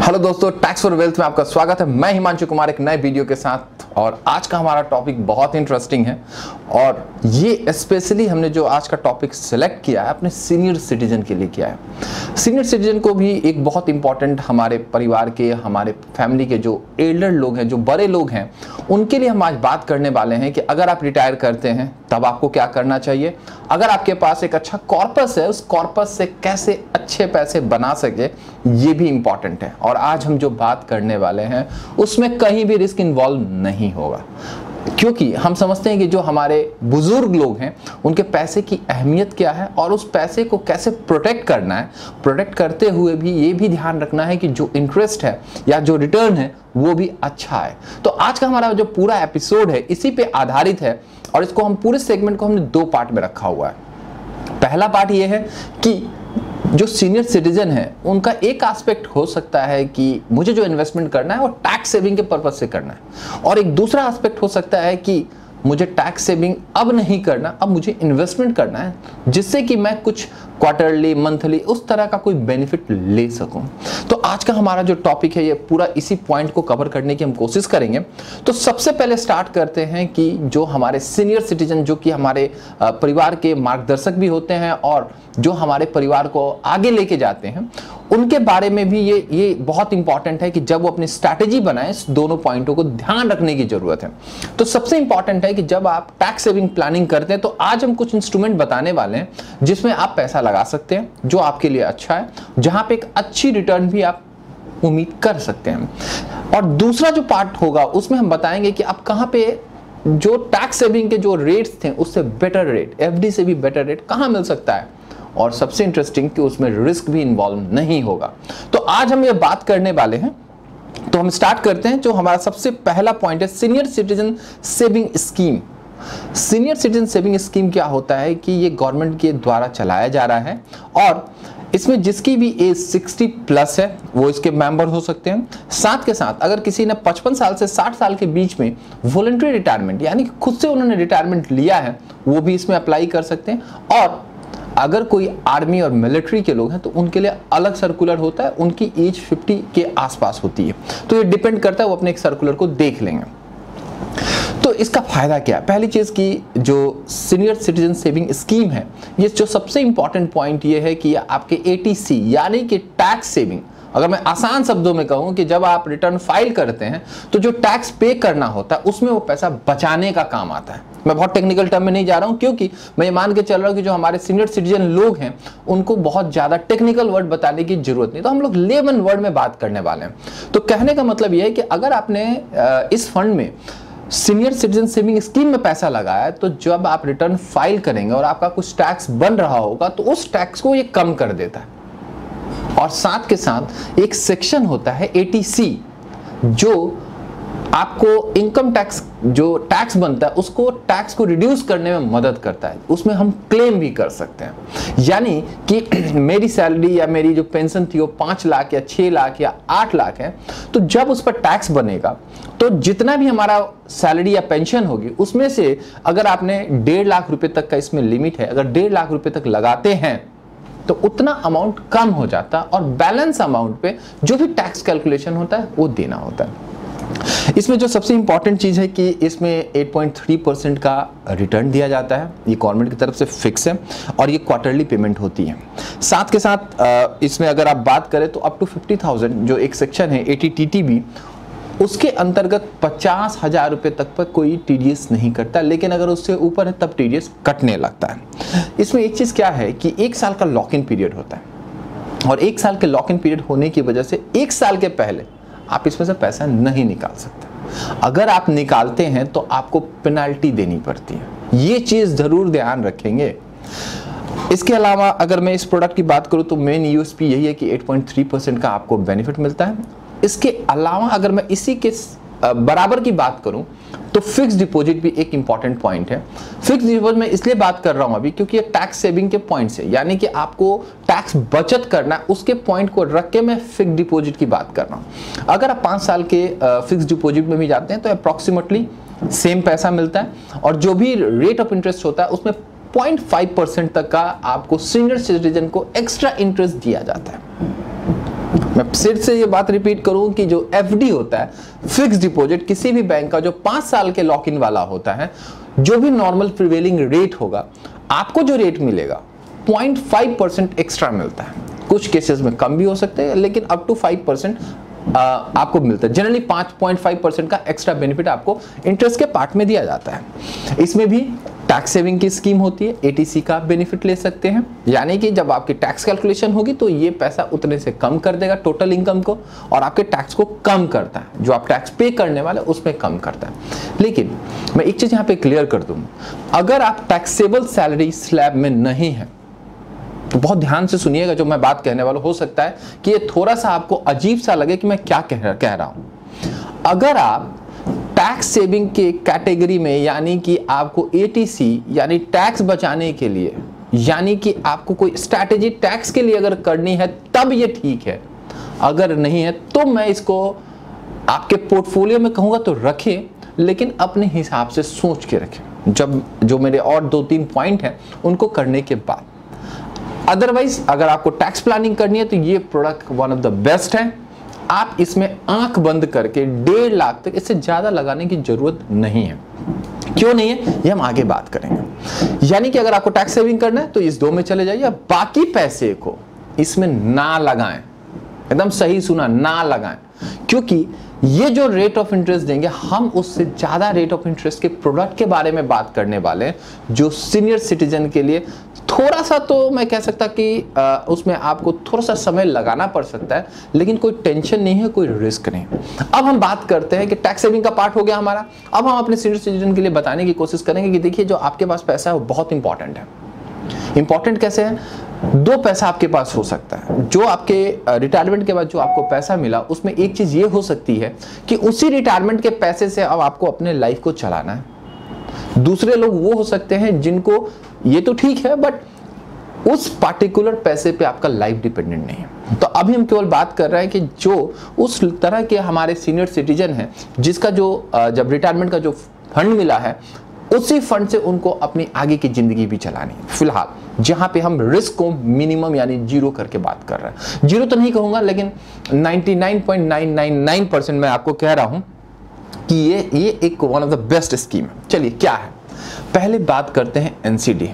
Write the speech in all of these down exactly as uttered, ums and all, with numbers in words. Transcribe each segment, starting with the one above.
Hello दोस्तों, tax for wealth में आपका स्वागत है। मैं हिमांशु कुमार एक नए वीडियो के साथ, और आज का हमारा टॉपिक बहुत इंटरेस्टिंग है। और ये स्पेशली हमने जो आज का टॉपिक सिलेक्ट किया है अपने सीनियर सिटीजन के लिए किया है। सीनियर सिटीजन को भी एक बहुत इंपॉर्टेंट, हमारे परिवार के, हमारे फैमिली के जो एल्डर लोग हैं, जो बड़े लोग हैं, उनके लिए हम आज बात करने वाले हैं कि अगर आप रिटायर करते हैं तब आपको क्या करना चाहिए। अगर आपके पास एक अच्छा कॉर्पस है, उस कॉर्पस से कैसे अच्छे पैसे बना सके, ये भी इंपॉर्टेंट है। और आज हम जो बात करने वाले हैं उसमें कहीं भी रिस्क इन्वॉल्व नहीं होगा, क्योंकि हम समझते हैं कि जो हमारे बुजुर्ग लोग हैं उनके पैसे की अहमियत क्या है और उस पैसे को कैसे प्रोटेक्ट करना है। प्रोटेक्ट करते हुए भी ये भी ध्यान रखना है कि जो इंटरेस्ट है या जो रिटर्न है वो भी अच्छा है। तो आज का हमारा जो पूरा एपिसोड है इसी पे आधारित है, और इसको हम पूरे सेगमेंट को हमने दो पार्ट में रखा हुआ है। पहला पार्ट ये है कि जो सीनियर सिटीजन है उनका एक एस्पेक्ट हो सकता है कि मुझे जो इन्वेस्टमेंट करना है वो टैक्स सेविंग के पर्पज से करना है, और एक दूसरा एस्पेक्ट हो सकता है कि मुझे टैक्स सेविंग अब नहीं करना, अब मुझे इन्वेस्टमेंट करना है जिससे कि मैं कुछ क्वार्टरली, मंथली उस तरह का कोई बेनिफिट ले सकूं। तो आज का हमारा जो टॉपिक है ये पूरा इसी पॉइंट को कवर करने की हम कोशिश करेंगे। तो सबसे पहले स्टार्ट करते हैं कि जो हमारे सीनियर सिटीजन, जो कि हमारे परिवार के मार्गदर्शक भी होते हैं और जो हमारे परिवार को आगे लेके जाते हैं, उनके बारे में भी ये ये बहुत इंपॉर्टेंट है कि जब वो अपनी स्ट्रैटेजी बनाएं, इस दोनों पॉइंटों को ध्यान रखने की जरूरत है। तो सबसे इंपॉर्टेंट है कि जब आप टैक्स सेविंग प्लानिंग करते हैं तो आज हम कुछ इंस्ट्रूमेंट बताने वाले हैं जिसमें आप पैसा लगा सकते हैं, जो आपके लिए अच्छा है, जहां पे एक अच्छी रिटर्न भी आप उम्मीद कर सकते हैं। और दूसरा जो पार्ट होगा उसमें हम बताएंगे कि आप कहां पे जो टैक्स सेविंग के जो रेट्स थे उससे बेटर रेट, एफडी से भी बेटर रेट कहां मिल सकता है, और सबसे इंटरेस्टिंग कि उसमें रिस्क भी इन्वॉल्व नहीं होगा। तो आज हम ये बात करने वाले हैं। तो हम स्टार्ट करते हैं। जो हमारा सबसे पहला पॉइंट है senior citizen saving scheme. Senior citizen saving scheme क्या होता है कि ये गवर्नमेंट के द्वारा चलाया जा रहा है, और इसमें जिसकी भी एज साठ प्लस है वो इसके मेंबर हो सकते हैं। साथ के साथ अगर किसी ने पचपन साल से साठ साल के बीच में वॉलंटरी रिटायरमेंट, यानी कि खुद से उन्होंने रिटायरमेंट लिया है, वो भी इसमें अप्लाई कर सकते हैं। और अगर कोई आर्मी और मिलिट्री के लोग हैं तो उनके लिए अलग सर्कुलर होता है, उनकी एज पचास के आसपास होती है। तो ये डिपेंड करता है, वो अपने एक सर्कुलर को देख लेंगे। तो इसका फायदा क्या है? पहली चीज की जो सीनियर सिटीजन सेविंग स्कीम है, ये जो सबसे इंपॉर्टेंट पॉइंट ये है कि आपके एटीसी यानी कि टैक्स सेविंग, अगर मैं आसान शब्दों में कहूं कि जब आप रिटर्न फाइल करते हैं तो जो टैक्स पे करना होता है उसमें वो पैसा बचाने का काम आता है। मैं बहुत टेक्निकल टर्म में नहीं जा रहा हूं, क्योंकि मैं ये मान के चल रहा हूं कि जो हमारे सीनियर सिटीजन लोग हैं उनको बहुत ज्यादा टेक्निकल वर्ड बताने की जरूरत नहीं, तो हम लोग लेमन वर्ड में बात करने वाले हैं। तो कहने का मतलब यह है कि अगर आपने इस फंड में सीनियर सिटीजन सेविंग स्कीम में पैसा लगाया, तो जब आप रिटर्न फाइल करेंगे और आपका कुछ टैक्स बन रहा होगा तो उस टैक्स को ये कम कर देता है। और साथ के साथ एक सेक्शन होता है एटीसी, जो आपको इनकम टैक्स, जो टैक्स बनता है उसको, टैक्स को रिड्यूस करने में मदद करता है। उसमें हम क्लेम भी कर सकते हैं। यानी कि मेरी सैलरी या मेरी जो पेंशन थी वो पाँच लाख या छः लाख या आठ लाख है, तो जब उस पर टैक्स बनेगा तो जितना भी हमारा सैलरी या पेंशन होगी उसमें से अगर आपने डेढ़ लाख रुपए तक का इसमें लिमिट है, अगर डेढ़ लाख रुपए तक लगाते हैं तो उतना अमाउंट कम हो जाता है, और बैलेंस अमाउंट पे जो भी टैक्स कैलकुलेशन होता है वो देना होता है। इसमें जो सबसे इंपॉर्टेंट चीज है कि इसमें आठ पॉइंट तीन परसेंट का रिटर्न दिया जाता है। ये गवर्नमेंट की तरफ से फिक्स है और ये क्वार्टरली पेमेंट होती है। साथ के साथ इसमें अगर आप बात करें तो अप टू फिफ्टी थाउजेंड जो एक सेक्शन है एटीटीटीबी, उसके अंतर्गत पचास हजार रुपए तक पर कोई टीडीएस नहीं करता, लेकिन अगर उससे ऊपर है तब टीडीएस कटने लगता है। इसमें एक चीज क्या है कि एक साल का लॉक इन पीरियड होता है, और एक साल के लॉक इन पीरियड होने की वजह से एक साल के पहले आप इसमें से पैसा नहीं निकाल सकते। अगर आप निकालते हैं तो आपको पेनाल्टी देनी पड़ती है, ये चीज जरूर ध्यान रखेंगे। इसके अलावा अगर मैं इस प्रोडक्ट की बात करूं तो मेन यूएसपी यही है कि आठ पॉइंट तीन परसेंट का आपको बेनिफिट मिलता है। इसके अलावा अगर मैं इसी के बराबर की बात करूं तो फिक्स डिपॉजिट भी एक इंपॉर्टेंट पॉइंट है। फिक्स डिपॉजिट में इसलिए बात कर रहा हूं अभी क्योंकि ये टैक्स सेविंग के पॉइंट्स है, यानी कि आपको टैक्स बचत करना, उसके पॉइंट को रख के मैं फिक्स डिपॉजिट की बात कर रहा हूं। अगर आप पांच साल के फिक्स डिपॉजिट में भी जाते हैं तो अप्रॉक्सीमेटली सेम पैसा मिलता है, और जो भी रेट ऑफ इंटरेस्ट होता है उसमें पॉइंट फाइव परसेंट तक का आपको सीनियर सिटीजन को एक्स्ट्रा इंटरेस्ट दिया जाता है। मैं फिर से ये बात रिपीट करूं कि जो एफडी होता है, फिक्स डिपॉजिट, किसी भी बैंक का जो पांच साल के लॉक इन वाला होता है, जो भी नॉर्मल प्रिवेलिंग रेट होगा, आपको जो रेट मिलेगा पॉइंट फाइव परसेंट एक्स्ट्रा मिलता है। कुछ केसेस में कम भी हो सकते हैं, लेकिन अप टू फाइव परसेंट आपको मिलता है। जनरली पाँच पॉइंट फाइव परसेंट का एक्स्ट्रा बेनिफिट आपको इंटरेस्ट के पार्ट में दिया जाता है। इसमें भी टैक्स सेविंग की स्कीम होती है, एटीसी का बेनिफिट ले सकते हैं, यानी कि जब आपकी टैक्स कैलकुलेशन होगी तो ये पैसा उतने से कम कर देगा टोटल इनकम को, और आपके टैक्स को कम करता है, जो आप टैक्स पे करने वाले उसमें कम करता है। लेकिन मैं एक चीज यहाँ पे क्लियर कर दूं, अगर आप टैक्सेबल सैलरी स्लैब में नहीं है तो बहुत ध्यान से सुनिएगा जो मैं बात कहने वाला। हो सकता है कि ये थोड़ा सा आपको अजीब सा लगे कि मैं क्या कह कह रहा हूं। अगर आप टैक्स सेविंग के कैटेगरी में, यानी कि आपको एटीसी यानी टैक्स बचाने के लिए, यानी कि आपको कोई स्ट्रैटेजी टैक्स के लिए अगर करनी है तब ये ठीक है, अगर नहीं है तो मैं इसको आपके पोर्टफोलियो में कहूंगा तो रखें, लेकिन अपने हिसाब से सोच के रखें, जब जो मेरे और दो तीन पॉइंट हैं उनको करने के बाद। अदरवाइज अगर आपको टैक्स प्लानिंग करनी है तो ये product one of the best है। आप इसमें आंख बंद करके डेढ़ लाख तक, इससे ज्यादा लगाने की जरूरत नहीं है। क्यों नहीं है ये हम आगे बात करेंगे। यानी कि अगर आपको टैक्स सेविंग करना है तो इस दो में चले जाइए, बाकी पैसे को इसमें ना लगाएं। एकदम सही सुना, ना लगाएं, क्योंकि ये जो रेट ऑफ इंटरेस्ट देंगे, हम उससे ज्यादा रेट ऑफ इंटरेस्ट के प्रोडक्ट के बारे में बात करने वाले हैं, जो सीनियर सिटीजन के लिए थोड़ा सा, तो मैं कह सकता कि आ, उसमें आपको थोड़ा सा समय लगाना पड़ सकता है, लेकिन कोई टेंशन नहीं है, कोई रिस्क नहीं। अब हम बात करते हैं कि टैक्स सेविंग का पार्ट हो गया हमारा। अब हम अपने सीनियर सिटीजन के लिए बताने की कोशिश करेंगे कि देखिए जो आपके पास पैसा है वो बहुत इंपॉर्टेंट है। इंपॉर्टेंट कैसे है? दो पैसा आपके पास हो सकता है। जो आपके रिटायरमेंट के बाद जो आपको पैसा मिला, उसमें एक चीज ये हो सकती है कि उसी रिटायरमेंट के पैसे से अब आपको अपने लाइफ को चलाना है। दूसरे लोग वो हो सकते हैं जिनको ये तो ठीक है, बट उस पार्टिकुलर पैसे पे आपका लाइफ डिपेंडेंट नहीं है। तो अभी हम केवल बात कर रहे हैं कि जो उस तरह के हमारे सीनियर सिटीजन हैं, जिसका जो जब रिटायरमेंट का जो फंड मिला है, उसी फंड से उनको अपनी आगे की जिंदगी भी चलानी है। फिलहाल जहां पे हम रिस्क को मिनिमम यानी जीरो करके बात कर रहे हैं, जीरो तो नहीं कहूंगा, लेकिन निन्यानवे पॉइंट नौ नौ नौ परसेंट मैं आपको कह रहा हूं कि ये ये एक one of the best scheme है। चलिए क्या है, पहले बात करते हैं एनसीडी,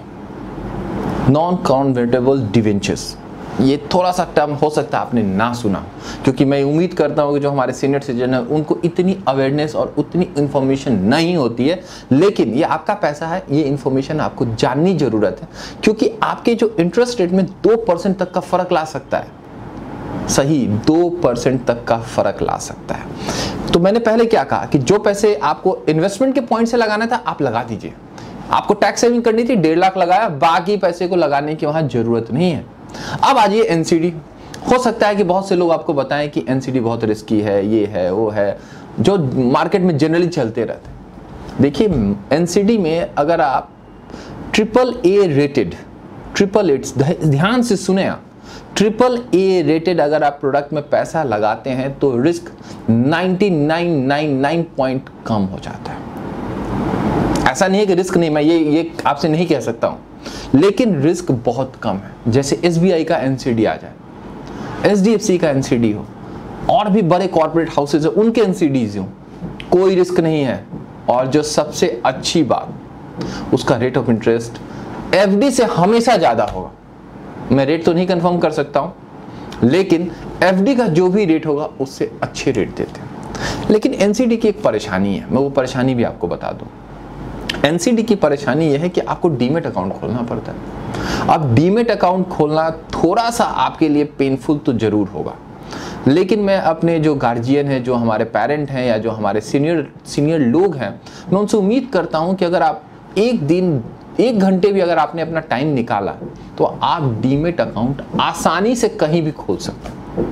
नॉन कन्वर्टेबल डिवेंचर्स। ये थोड़ा सा टर्म हो सकता है आपने ना सुना, क्योंकि मैं उम्मीद करता हूँ कि जो हमारे सीनियर सिटीजन है उनको इतनी अवेयरनेस और उतनी इंफॉर्मेशन नहीं होती है, लेकिन ये आपका पैसा है, ये इंफॉर्मेशन आपको जाननी जरूरत है, क्योंकि आपके जो इंटरेस्ट रेट में दो परसेंट तक का फर्क ला सकता है। सही, दो परसेंट तक का फर्क ला सकता है। तो मैंने पहले क्या कहा कि जो पैसे आपको इन्वेस्टमेंट के पॉइंट से लगाना था आप लगा दीजिए। आपको टैक्स सेविंग करनी थी, डेढ़ लाख लगाया, बाकी पैसे को लगाने की वहां जरूरत नहीं है। अब आ जाइए एनसीडी। हो सकता है कि बहुत से लोग आपको बताएं कि एनसीडी बहुत रिस्की है, ये है वो है, जो मार्केट में जनरली चलते रहते। देखिए एनसीडी में अगर आप triple A rated, triple A's, ध्यान से सुने आप, ट्रिपल ए रेटेड अगर आप प्रोडक्ट में पैसा लगाते हैं तो risk ninety nine nine nine point कम हो जाता है। ऐसा नहीं है कि रिस्क नहीं, मैं ये ये आपसे नहीं कह सकता हूं, लेकिन रिस्क बहुत कम है। जैसे एसबीआई का एनसीडी आ जाए, एचडीएफसी का एनसीडी हो, और भी बड़े कॉर्पोरेट हाउसेज है उनके एनसीडीज हो, कोई रिस्क नहीं है। और जो सबसे अच्छी बात, उसका रेट ऑफ इंटरेस्ट एफडी से हमेशा ज्यादा होगा। मैं रेट तो नहीं कंफर्म कर सकता हूं, लेकिन एफडी का जो भी रेट होगा उससे अच्छे रेट देते हैं। लेकिन एनसीडी की एक परेशानी है, मैं वो परेशानी भी आपको बता दूं। एनसीडी की परेशानी यह है कि आपको डीमेट अकाउंट खोलना पड़ता है। अब डीमेट अकाउंट खोलना थोड़ा सा आपके लिए पेनफुल तो जरूर होगा, लेकिन मैं अपने जो गार्जियन हैं, जो हमारे पेरेंट हैं, या जो हमारे सीनियर सीनियर लोग हैं, मैं उनसे उम्मीद करता हूं कि अगर आप एक दिन एक घंटे भी अगर आपने अपना टाइम निकाला तो आप डीमेट अकाउंट आसानी से कहीं भी खोल सकते हैं,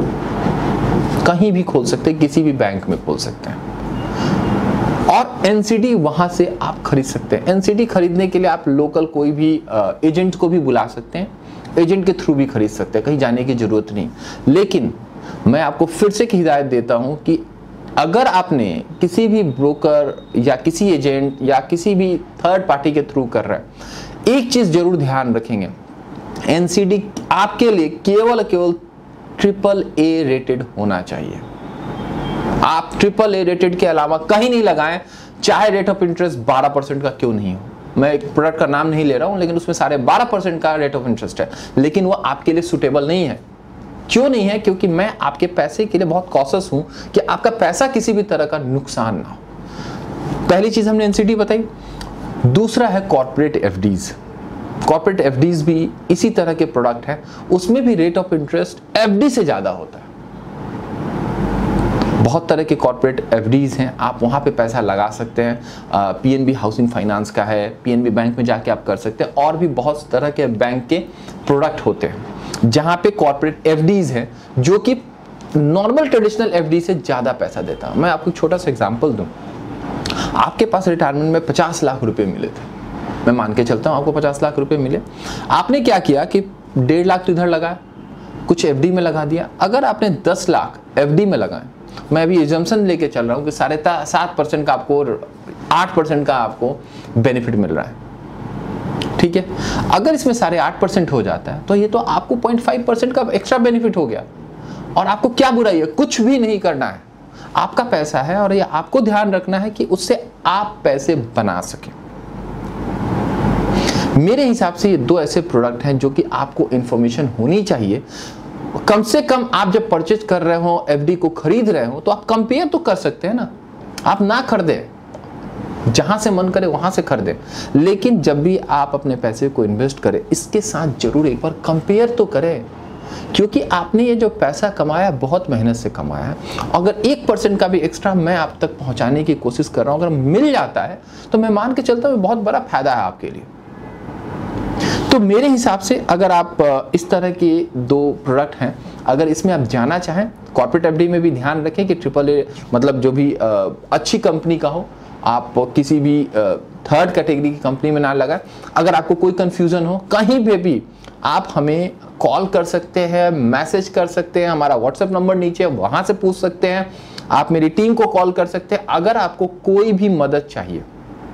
कहीं भी खोल सकते हैं, किसी भी बैंक में खोल सकते हैं। और एनसीडी वहां से आप खरीद सकते हैं। एनसीडी खरीदने के लिए आप लोकल कोई भी एजेंट को भी बुला सकते हैं, एजेंट के थ्रू भी खरीद सकते हैं, कहीं जाने की जरूरत नहीं। लेकिन मैं आपको फिर से हिदायत देता हूं कि अगर आपने किसी भी ब्रोकर या किसी एजेंट या किसी भी थर्ड पार्टी के थ्रू कर रहे हैं, एक चीज जरूर ध्यान रखेंगे, एनसीडी आपके लिए केवल केवल ट्रिपल ए रेटेड होना चाहिए। आप ट्रिपल ए रेटेड के अलावा कहीं नहीं लगाएं, चाहे रेट ऑफ इंटरेस्ट बारह परसेंट का क्यों नहीं हो। मैं एक प्रोडक्ट का नाम नहीं ले रहा हूं, लेकिन उसमें सारे बारह परसेंट का रेट ऑफ इंटरेस्ट है, लेकिन वो आपके लिए सुटेबल नहीं है। क्यों नहीं है? क्योंकि मैं आपके पैसे के लिए बहुत कॉशियस हूं कि आपका पैसा किसी भी तरह का नुकसान ना हो। पहली चीज हमने एनसीडी बताई। दूसरा है कॉर्पोरेट एफडीज। कॉर्पोरेट एफडीज भी इसी तरह के प्रोडक्ट है, उसमें भी रेट ऑफ इंटरेस्ट एफडी से ज्यादा होता है। बहुत तरह के कॉर्पोरेट एफडीज हैं, आप वहाँ पे पैसा लगा सकते हैं। पीएनबी हाउसिंग फाइनेंस का है, पीएनबी बैंक में जाके आप कर सकते हैं, और भी बहुत तरह के बैंक के प्रोडक्ट होते हैं जहाँ पे कॉर्पोरेट एफडीज हैं जो कि नॉर्मल ट्रेडिशनल एफडी से ज़्यादा पैसा देता है। मैं आपको छोटा सा एग्जाम्पल दूँ। आपके पास रिटायरमेंट में पचास लाख रुपये मिले थे, मैं मान के चलता हूँ आपको पचास लाख रुपये मिले। आपने क्या किया कि डेढ़ लाख तो इधर लगाया, कुछ एफडी में लगा दिया। अगर आपने दस लाख एफडी में लगाए, मैं अभी एजम्पशन लेके चल रहा हूँ कि साढ़े सात परसेंट का आपको, आठ परसेंट का आपको बेनिफिट मिल रहा है, ठीक है। अगर इसमें साढ़े आठ परसेंट हो जाता है तो ये तो आपको पॉइंट फाइव परसेंट का एक्स्ट्रा बेनिफिट हो गया। और आपको क्या बुराई है? कुछ भी नहीं करना है, आपका पैसा है और ये आपको ध्यान रखना है कि उससे आप पैसे बना सके। मेरे हिसाब से ये दो ऐसे प्रोडक्ट हैं जो कि आपको इंफॉर्मेशन होनी चाहिए। कम से कम आप जब परचेज कर रहे हो, एफडी को खरीद रहे हो, तो आप कंपेयर तो कर सकते हैं ना। आप ना खरीदे, जहां से मन करे वहां से खरीदे, लेकिन जब भी आप अपने पैसे को इन्वेस्ट करें, इसके साथ जरूर एक बार कंपेयर तो करें, क्योंकि आपने ये जो पैसा कमाया बहुत मेहनत से कमाया है। अगर एक परसेंट का भी एक्स्ट्रा मैं आप तक पहुंचाने की कोशिश कर रहा हूं, अगर मिल जाता है तो मैं मान के चलता हूं बहुत बड़ा फायदा है आपके लिए। तो मेरे हिसाब से अगर आप इस तरह के दो प्रोडक्ट हैं, अगर इसमें आप जाना चाहें, कॉर्पोरेट एफडी में भी ध्यान रखें कि ट्रिपल ए मतलब जो भी अच्छी कंपनी का हो, आप किसी भी थर्ड कैटेगरी की कंपनी में ना लगाएं। अगर आपको कोई कंफ्यूजन हो कहीं पे भी, आप हमें कॉल कर सकते हैं, मैसेज कर सकते हैं, हमारा व्हाट्सएप नंबर नीचे है वहां से पूछ सकते हैं, आप मेरी टीम को कॉल कर सकते हैं। अगर आपको कोई भी मदद चाहिए,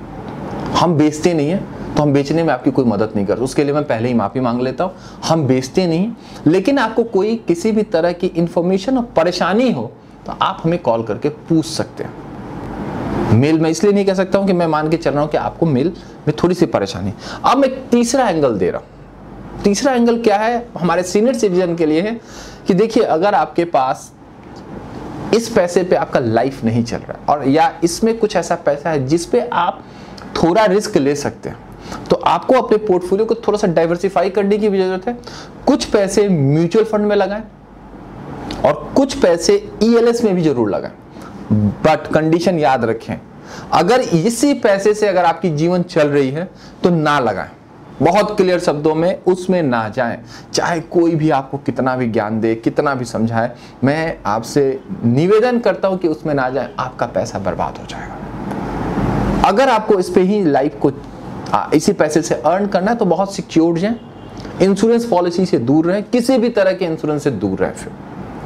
हम बेचते नहीं है तो हम बेचने में आपकी कोई मदद नहीं करते, उसके लिए मैं पहले ही माफी मांग लेता हूं। हम बेचते नहीं, लेकिन आपको कोई किसी भी तरह की इंफॉर्मेशन और परेशानी हो तो आप हमें कॉल करके पूछ सकते हैं। मेल मैं इसलिए नहीं कह सकता हूं कि मैं मान के चल रहा हूं कि आपको मेल में थोड़ी सी परेशानी। अब मैं तीसरा एंगल दे रहा हूं। तीसरा एंगल क्या है? हमारे सीनियर सिटीजन के लिए है कि देखिए, अगर आपके पास इस पैसे पे आपका लाइफ नहीं चल रहा, और या इसमें कुछ ऐसा पैसा है जिस पे आप थोड़ा रिस्क ले सकते हैं, तो आपको अपने पोर्टफोलियो को थोड़ा सा डाइवर्सिफाई करने की भी जरूरत है। कुछ पैसे म्यूचुअल फंड में लगाएं और कुछ पैसे ईएलएस में भी जरूर लगाएं, बट कंडीशन याद रखें, अगर इसी पैसे से अगर आपकी जीवन चल रही है तो ना लगाएं। बहुत क्लियर शब्दों में उसमें ना जाएं, चाहे कोई भी आपको कितना भी ज्ञान दे, कितना भी समझाए, मैं आपसे निवेदन करता हूं कि उसमें ना जाएं, आपका पैसा बर्बाद हो जाएगा। अगर आपको इस पे ही लाइफ को आ, इसी पैसे से अर्न करना है तो बहुत सिक्योर्ड हैं, इंश्योरेंस पॉलिसी से दूर रहें, किसी भी तरह के इंश्योरेंस से दूर रहें। फिर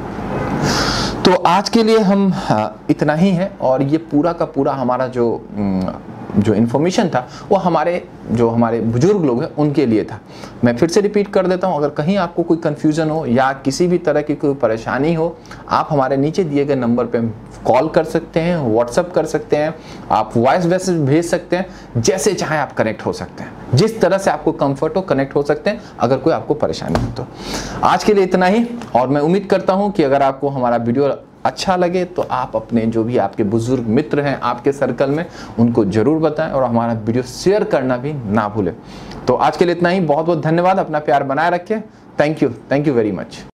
तो आज के लिए हम आ, इतना ही है, और ये पूरा का पूरा हमारा जो जो इन्फॉर्मेशन था वो हमारे जो हमारे बुजुर्ग लोग हैं उनके लिए था। मैं फिर से रिपीट कर देता हूँ, अगर कहीं आपको कोई कन्फ्यूज़न हो या किसी भी तरह की कोई परेशानी हो, आप हमारे नीचे दिए गए नंबर पे कॉल कर सकते हैं, व्हाट्सएप कर सकते हैं, आप वॉइस मैसेज भेज सकते हैं, जैसे चाहे आप कनेक्ट हो सकते हैं, जिस तरह से आपको कंफर्ट हो कनेक्ट हो सकते हैं अगर कोई आपको परेशानी हो तो। आज के लिए इतना ही, और मैं उम्मीद करता हूँ कि अगर आपको हमारा वीडियो अच्छा लगे तो आप अपने जो भी आपके बुजुर्ग मित्र हैं आपके सर्कल में, उनको जरूर बताएं और हमारा वीडियो शेयर करना भी ना भूलें। तो आज के लिए इतना ही, बहुत बहुत धन्यवाद, अपना प्यार बनाए रखें। Thank you, thank you very much.